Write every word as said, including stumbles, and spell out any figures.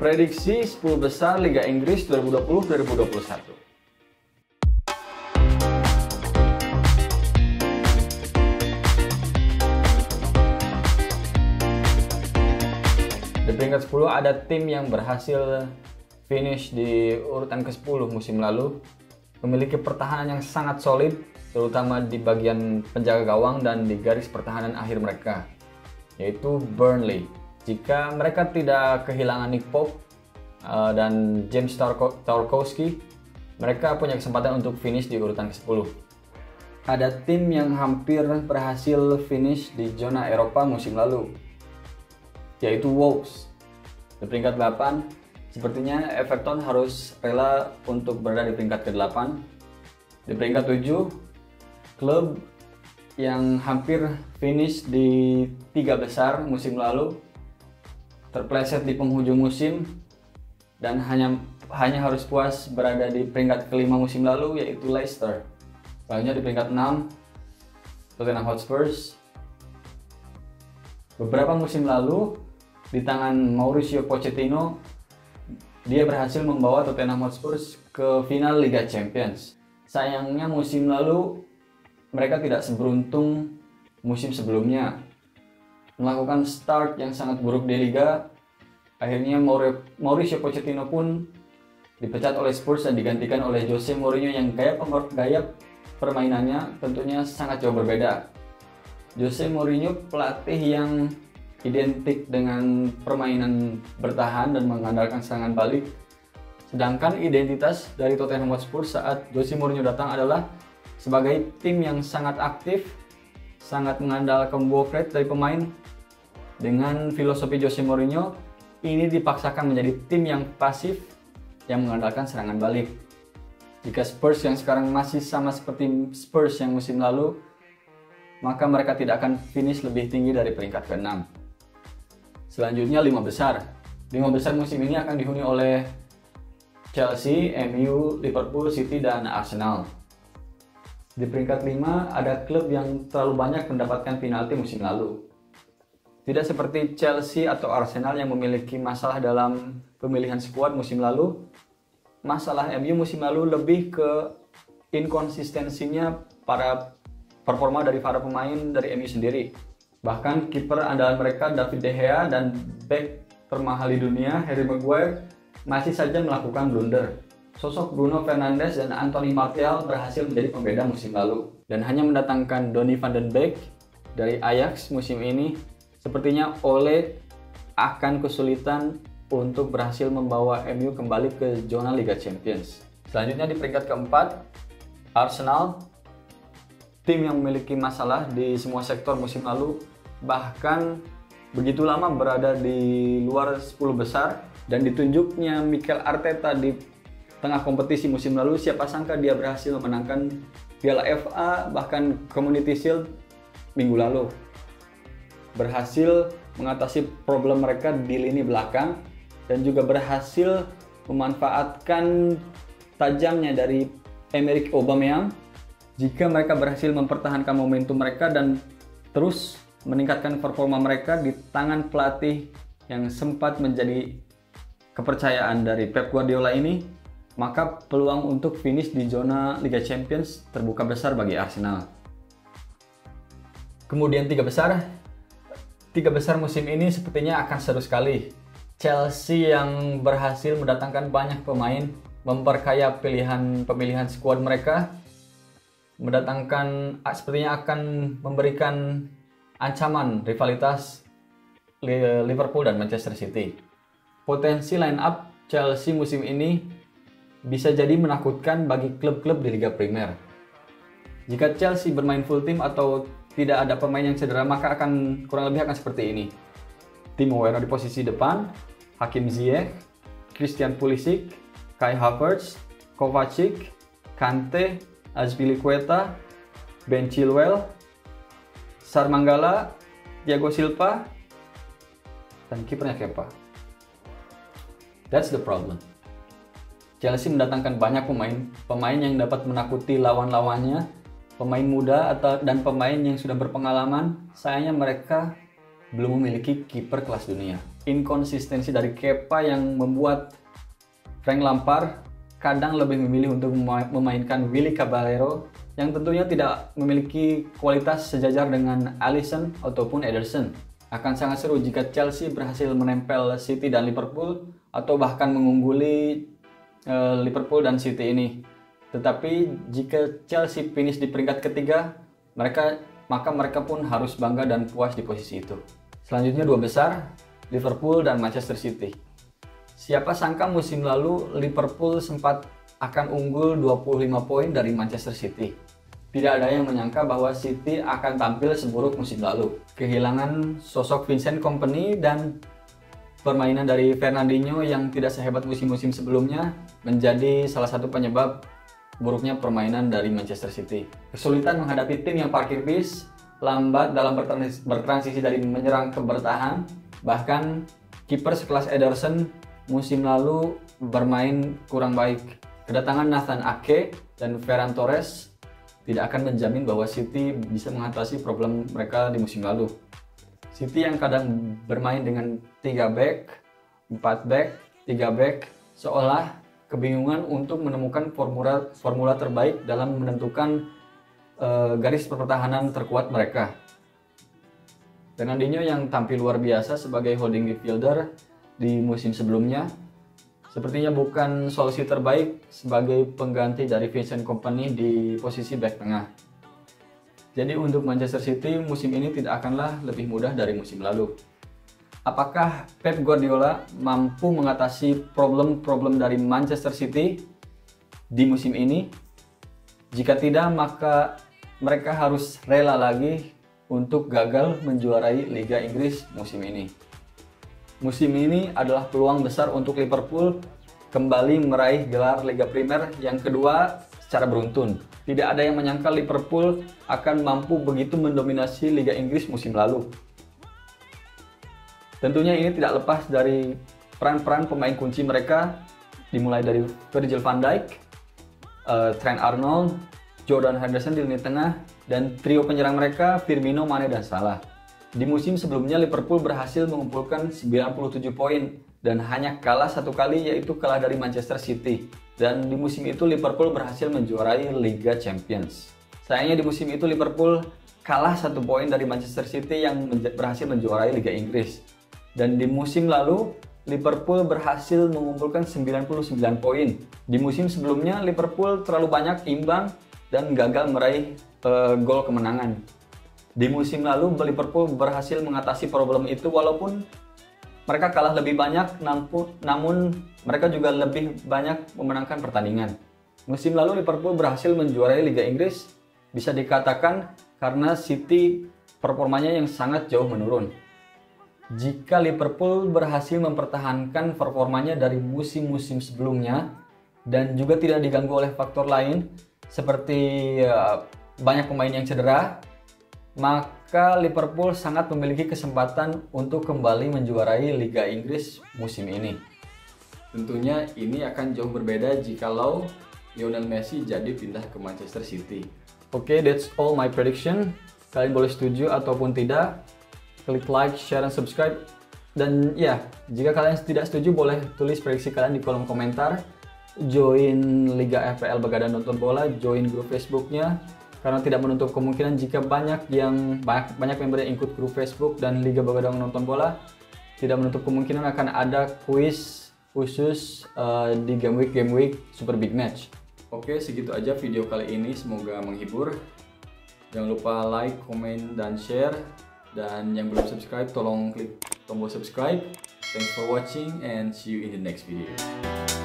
Prediksi sepuluh besar Liga Inggris dua ribu dua puluh dua ribu dua puluh satu. Di peringkat sepuluh ada tim yang berhasil finish di urutan ke sepuluh musim lalu, memiliki pertahanan yang sangat solid, terutama di bagian penjaga gawang dan di garis pertahanan akhir mereka, yaitu Burnley. Jika mereka tidak kehilangan Nick Pope uh, dan James Tarkowski, mereka punya kesempatan untuk finish di urutan ke sepuluh. Ada tim yang hampir berhasil finish di zona Eropa musim lalu, yaitu Wolves. Di peringkat delapan, sepertinya Everton harus rela untuk berada di peringkat ke delapan. Di peringkat tujuh, klub yang hampir finish di tiga besar musim lalu terpleset di penghujung musim dan hanya hanya harus puas berada di peringkat kelima musim lalu, yaitu Leicester. Selanjutnya di peringkat enam, Tottenham Hotspur. Beberapa musim lalu di tangan Mauricio Pochettino, dia berhasil membawa Tottenham Hotspur ke final Liga Champions. Sayangnya musim lalu mereka tidak seberuntung musim sebelumnya, melakukan start yang sangat buruk di Liga. Akhirnya Mauricio Pochettino pun dipecat oleh Spurs dan digantikan oleh Jose Mourinho yang gaya, gaya permainannya tentunya sangat jauh berbeda. Jose Mourinho pelatih yang identik dengan permainan bertahan dan mengandalkan serangan balik, sedangkan identitas dari Tottenham Hotspur saat Jose Mourinho datang adalah sebagai tim yang sangat aktif, sangat mengandalkan work rate dari pemain. Dengan filosofi Jose Mourinho, ini dipaksakan menjadi tim yang pasif yang mengandalkan serangan balik. Jika Spurs yang sekarang masih sama seperti Spurs yang musim lalu, maka mereka tidak akan finish lebih tinggi dari peringkat keenam. Selanjutnya lima besar. Lima besar musim ini akan dihuni oleh Chelsea, M U, Liverpool, City, dan Arsenal. Di peringkat lima ada klub yang terlalu banyak mendapatkan penalti musim lalu. Tidak seperti Chelsea atau Arsenal yang memiliki masalah dalam pemilihan skuad musim lalu, masalah M U musim lalu lebih ke inkonsistensinya para performa dari para pemain dari M U sendiri. Bahkan kiper andalan mereka David De Gea dan bek termahal di dunia Harry Maguire masih saja melakukan blunder. Sosok Bruno Fernandes dan Anthony Martial berhasil menjadi pembeda musim lalu, dan hanya mendatangkan Donny van den Beek dari Ajax musim ini. Sepertinya Ole akan kesulitan untuk berhasil membawa M U kembali ke zona Liga Champions. Selanjutnya di peringkat keempat, Arsenal, tim yang memiliki masalah di semua sektor musim lalu, bahkan begitu lama berada di luar sepuluh besar, dan ditunjuknya Mikel Arteta di tengah kompetisi musim lalu, siapa sangka dia berhasil memenangkan Piala F A, bahkan Community Shield minggu lalu. Berhasil mengatasi problem mereka di lini belakang dan juga berhasil memanfaatkan tajamnya dari Emerick Aubameyang. Jika mereka berhasil mempertahankan momentum mereka dan terus meningkatkan performa mereka di tangan pelatih yang sempat menjadi kepercayaan dari Pep Guardiola ini, maka peluang untuk finish di zona Liga Champions terbuka besar bagi Arsenal. Kemudian tiga besar. Tiga besar musim ini sepertinya akan seru sekali. Chelsea yang berhasil mendatangkan banyak pemain, memperkaya pilihan pemilihan skuad mereka, mendatangkan sepertinya akan memberikan ancaman rivalitas Liverpool dan Manchester City. Potensi line up Chelsea musim ini bisa jadi menakutkan bagi klub-klub di Liga Primer. Jika Chelsea bermain full team atau tidak ada pemain yang cedera, maka akan kurang lebih akan seperti ini. Timo Werner di posisi depan, Hakim Ziyech, Christian Pulisic, Kai Havertz, Kovacic, Kante, Azpilicueta, Ben Chilwell, Sar Mangala, Thiago Silva, dan kipernya Kepa. That's the problem. Chelsea mendatangkan banyak pemain, pemain yang dapat menakuti lawan-lawannya, pemain muda atau dan pemain yang sudah berpengalaman. Sayangnya mereka belum memiliki kiper kelas dunia. Inkonsistensi dari Kepa yang membuat Frank Lampard kadang lebih memilih untuk memainkan Willy Caballero yang tentunya tidak memiliki kualitas sejajar dengan Alisson ataupun Ederson. Akan sangat seru jika Chelsea berhasil menempel City dan Liverpool atau bahkan mengungguli uh, Liverpool dan City ini. Tetapi jika Chelsea finish di peringkat ketiga, mereka maka mereka pun harus bangga dan puas di posisi itu. Selanjutnya dua besar, Liverpool dan Manchester City. Siapa sangka musim lalu Liverpool sempat akan unggul dua puluh lima poin dari Manchester City. Tidak ada yang menyangka bahwa City akan tampil seburuk musim lalu. Kehilangan sosok Vincent Kompany dan permainan dari Fernandinho yang tidak sehebat musim-musim sebelumnya menjadi salah satu penyebab buruknya permainan dari Manchester City. Kesulitan menghadapi tim yang parkir bis, lambat dalam bertransisi dari menyerang ke bertahan, bahkan kiper sekelas Ederson musim lalu bermain kurang baik. Kedatangan Nathan Ake dan Ferran Torres tidak akan menjamin bahwa City bisa mengatasi problem mereka di musim lalu. City yang kadang bermain dengan tiga back, empat back, tiga back, seolah kebingungan untuk menemukan formula formula terbaik dalam menentukan uh, garis pertahanan terkuat mereka. Fernandinho yang tampil luar biasa sebagai holding midfielder di musim sebelumnya sepertinya bukan solusi terbaik sebagai pengganti dari Vincent Kompany di posisi back tengah. Jadi untuk Manchester City musim ini tidak akanlah lebih mudah dari musim lalu. Apakah Pep Guardiola mampu mengatasi problem-problem dari Manchester City di musim ini? Jika tidak, maka mereka harus rela lagi untuk gagal menjuarai Liga Inggris musim ini. Musim ini adalah peluang besar untuk Liverpool kembali meraih gelar Liga Primer yang kedua secara beruntun. Tidak ada yang menyangka Liverpool akan mampu begitu mendominasi Liga Inggris musim lalu. Tentunya ini tidak lepas dari peran-peran pemain kunci mereka, dimulai dari Virgil van Dijk, uh, Trent Arnold, Jordan Henderson di lini tengah, dan trio penyerang mereka Firmino, Mane, dan Salah. Di musim sebelumnya Liverpool berhasil mengumpulkan sembilan puluh tujuh poin dan hanya kalah satu kali, yaitu kalah dari Manchester City. Dan di musim itu Liverpool berhasil menjuarai Liga Champions. Sayangnya di musim itu Liverpool kalah satu poin dari Manchester City yang menja- berhasil menjuarai Liga Inggris. Dan di musim lalu Liverpool berhasil mengumpulkan sembilan puluh sembilan poin. Di musim sebelumnya Liverpool terlalu banyak imbang dan gagal meraih uh, gol kemenangan. Di musim lalu Liverpool berhasil mengatasi problem itu walaupun mereka kalah lebih banyak, namun mereka juga lebih banyak memenangkan pertandingan. Musim lalu Liverpool berhasil menjuarai Liga Inggris bisa dikatakan karena City performanya yang sangat jauh menurun. Jika Liverpool berhasil mempertahankan performanya dari musim-musim sebelumnya dan juga tidak diganggu oleh faktor lain seperti uh, banyak pemain yang cedera, maka Liverpool sangat memiliki kesempatan untuk kembali menjuarai Liga Inggris musim ini. Tentunya ini akan jauh berbeda jikalau Lionel Messi jadi pindah ke Manchester City. Oke, okay, that's all my prediction. Kalian boleh setuju ataupun tidak. Klik like, share, dan subscribe. Dan ya, jika kalian tidak setuju boleh tulis prediksi kalian di kolom komentar. Join Liga F P L Begadang Nonton Bola, join grup Facebooknya. Karena tidak menutup kemungkinan jika banyak yang banyak, banyak member yang ikut grup Facebook dan Liga Begadang Nonton Bola, tidak menutup kemungkinan akan ada kuis khusus uh, di game week game week Super Big Match. Oke, segitu aja video kali ini, semoga menghibur. Jangan lupa like, komen, dan share. Dan yang belum subscribe, tolong klik tombol subscribe. Thanks for watching and see you in the next video.